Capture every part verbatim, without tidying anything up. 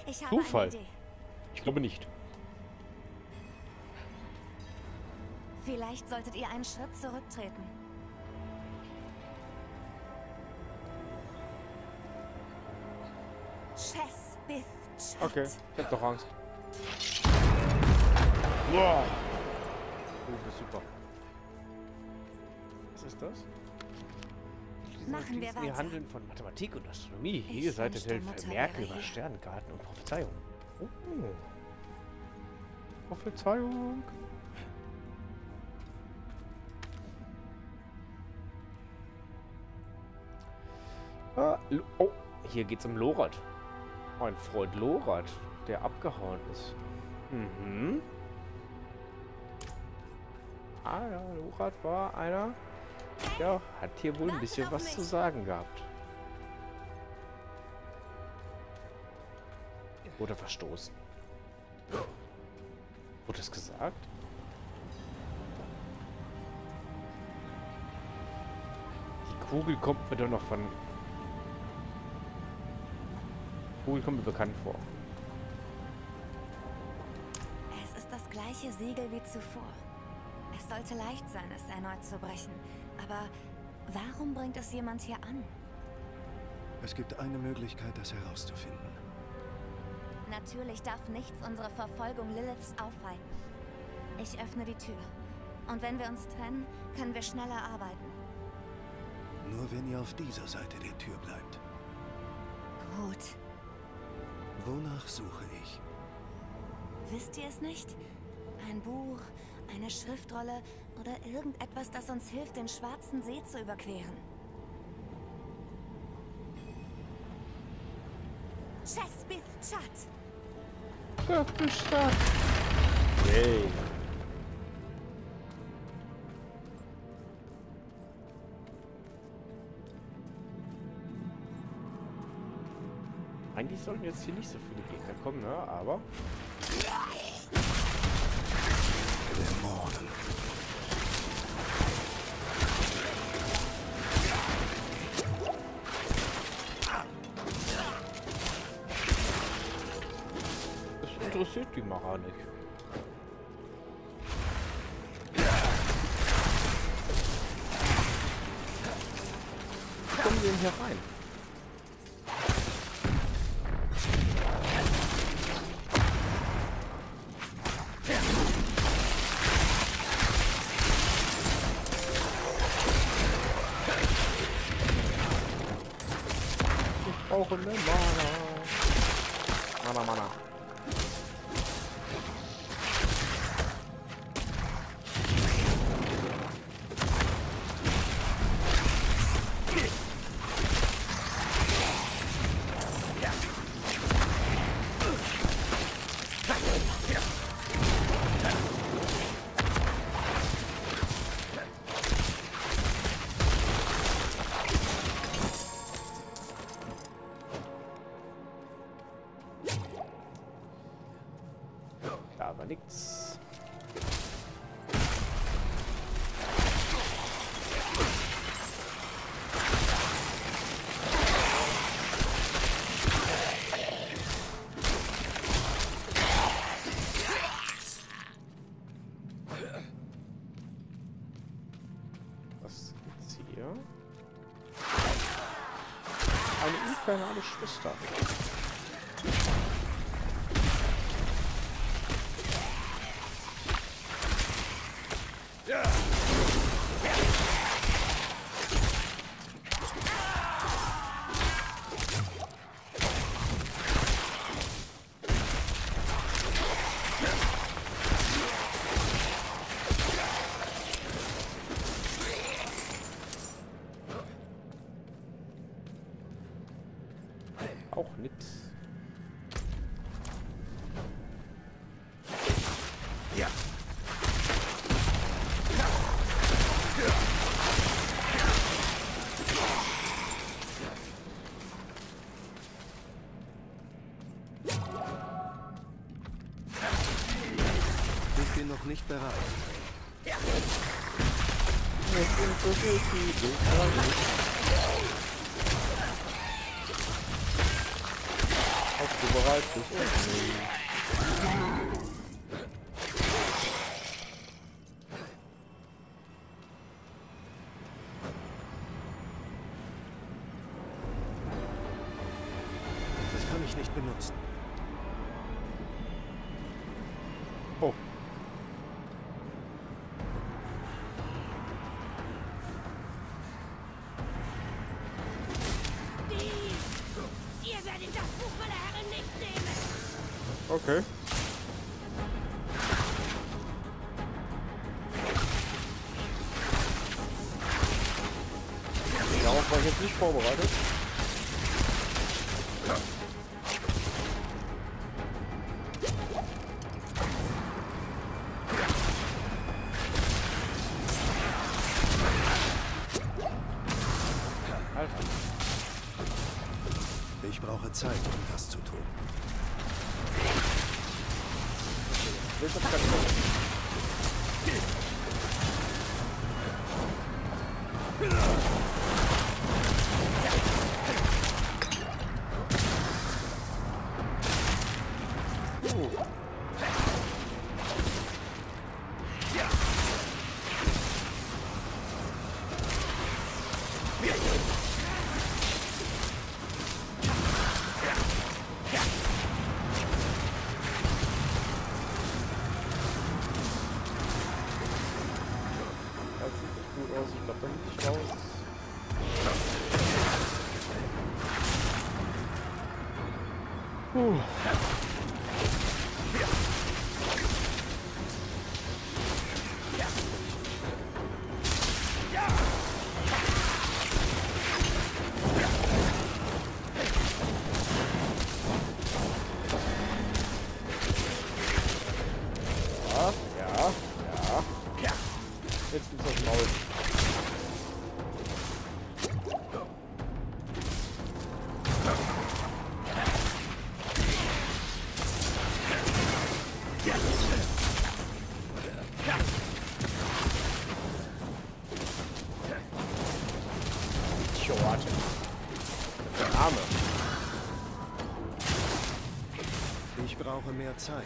Ich habe Zufall. eine Idee. Ich glaube nicht. Vielleicht solltet ihr einen Schritt zurücktreten. Chess, Bith, Chat. Okay, ich hab doch Angst. Wow. Oh, das ist super. Was ist das? Machen wir Ihr weiter. Handeln von Mathematik und Astronomie. Hier Ich seid ihr wünschte, für Mutter Merke wäre über hier. Sternengarten und Prophezeiung. Oh. Prophezeiung. Ah, Lo- oh, hier geht's um Lorat. Mein Freund Lorat, der abgehauen ist. Mhm. Ah ja, Lorat war einer, der hat hier wohl ein Wartet bisschen auf was mich. zu sagen gehabt. Wurde verstoßen. Wurde es gesagt? Die Kugel kommt mir doch noch von... Die Kugel kommt mir bekannt vor. Es ist das gleiche Siegel wie zuvor. Es sollte leicht sein, es erneut zu brechen. Aber warum bringt es jemand hier an? Es gibt eine Möglichkeit, das herauszufinden. Natürlich darf nichts unsere Verfolgung Liliths aufhalten. Ich öffne die Tür. Und wenn wir uns trennen, können wir schneller arbeiten. Nur wenn ihr auf dieser Seite der Tür bleibt. Gut. Wonach suche ich? Wisst ihr es nicht? Ein Buch, eine Schriftrolle oder irgendetwas, das uns hilft, den Schwarzen See zu überqueren. Chess, Bith, Chat. Yay. Eigentlich sollten jetzt hier nicht so viele Gegner kommen, ne? Aber... Dämonen. Das interessiert die Mara nicht. Wie kommen wir denn hier rein? Ich brauche eine Mana. Mana, Mana. Da war nix. Was gibt's hier? Eine infernale Schwester. Auch nix. Ja. Ich bin noch nicht bereit. Au. Bist du bereit? Bist du? Das kann ich nicht benutzen. Oh. Ihr werdet das Buch meiner Herren nicht nehmen! Okay. Darauf war ich jetzt nicht vorbereitet. Alter. Ich brauche Zeit, um das zu tun. Willst du das gar nicht machen? Uh. Das sieht echt gut aus. Ich glaube, da muss ich raus. Puh. Ja, ja, ja. Jetzt gibt's das Maul. Short. Der Arme. Ich brauche mehr Zeit.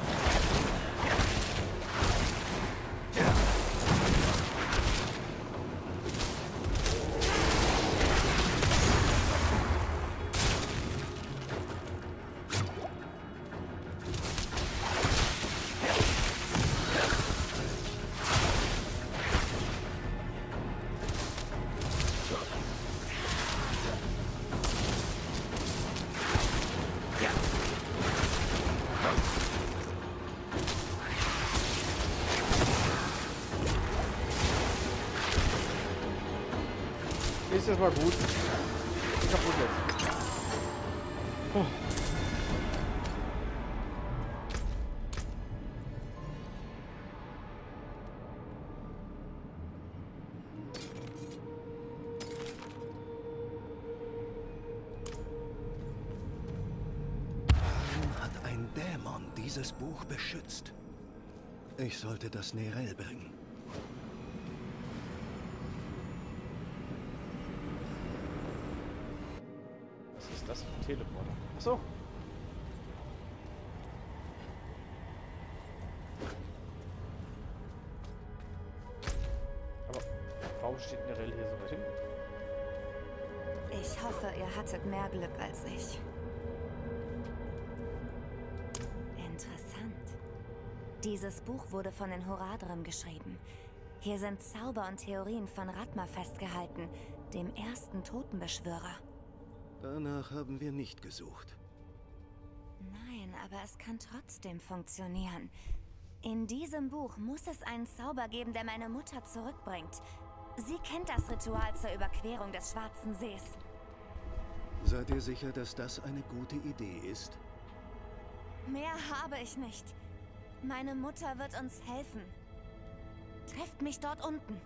Ist das mal gut. Kaputt jetzt. Oh. Warum hat ein Dämon dieses Buch beschützt? Ich sollte das Nerel bringen. Was ist das für ein Teleporter? Achso. Aber warum steht Nerel hier so weit hinten? Ich hoffe, ihr hattet mehr Glück als ich. Interessant. Dieses Buch wurde von den Horadrim geschrieben. Hier sind Zauber und Theorien von Rathma festgehalten, dem ersten Totenbeschwörer. Danach haben wir nicht gesucht. Nein, aber es kann trotzdem funktionieren. In diesem Buch muss es einen Zauber geben, der meine Mutter zurückbringt. Sie kennt das Ritual zur Überquerung des Schwarzen Sees. Seid ihr sicher, dass das eine gute Idee ist? Mehr habe ich nicht. Meine Mutter wird uns helfen. Trefft mich dort unten.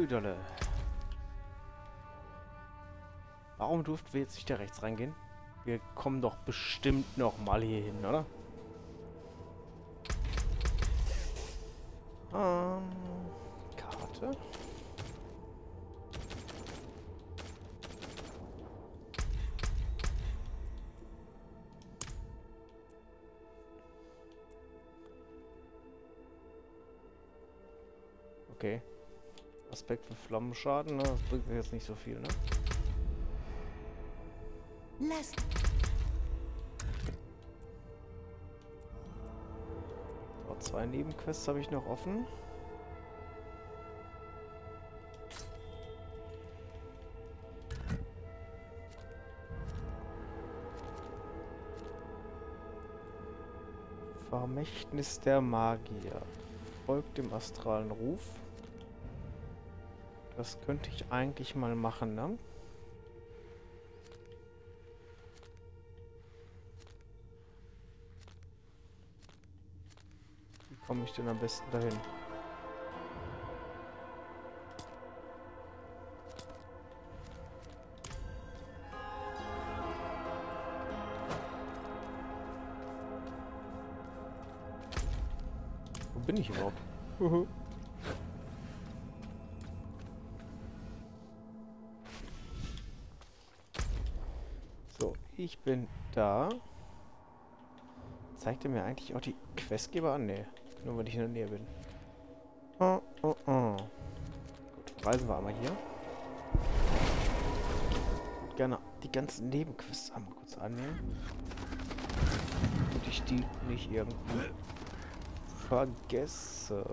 Idolle. Warum durften wir jetzt nicht da rechts reingehen? Wir kommen doch bestimmt noch mal hier hin, oder? Ähm, Karte. Okay. Aspekt für Flammenschaden, ne? Das bringt mir jetzt nicht so viel, ne? Lass. So, zwei Nebenquests habe ich noch offen. Vermächtnis der Magier. Folgt dem astralen Ruf. Das könnte ich eigentlich mal machen, ne? Wie komme ich denn am besten dahin? Wo bin ich überhaupt? So, ich bin da. Zeigt er mir eigentlich auch die Questgeber an? Nee, nur wenn ich in der Nähe bin. Oh, oh, oh. Gut, reisen wir einmal hier. Ich würde gerne die ganzen Nebenquests einmal kurz annehmen. Und ich die nicht irgendwie vergesse.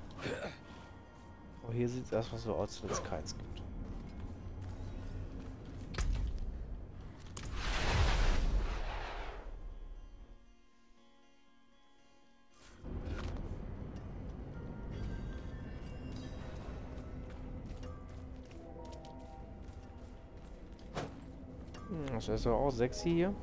Oh, hier sieht es erstmal so aus, als wenn es keins gibt. Hm, das ist doch auch sexy hier.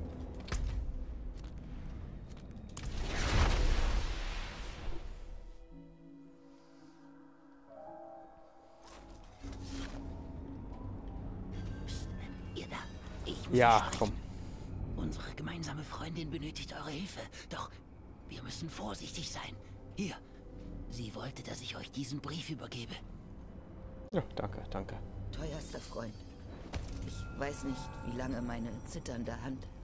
Ihr da, ich muss Ja, sprechen. komm. Unsere gemeinsame Freundin benötigt eure Hilfe. Doch wir müssen vorsichtig sein. Hier, sie wollte, dass ich euch diesen Brief übergebe. Ja, danke, danke. Teuerster Freund. Ich weiß nicht, wie lange meine zitternde Hand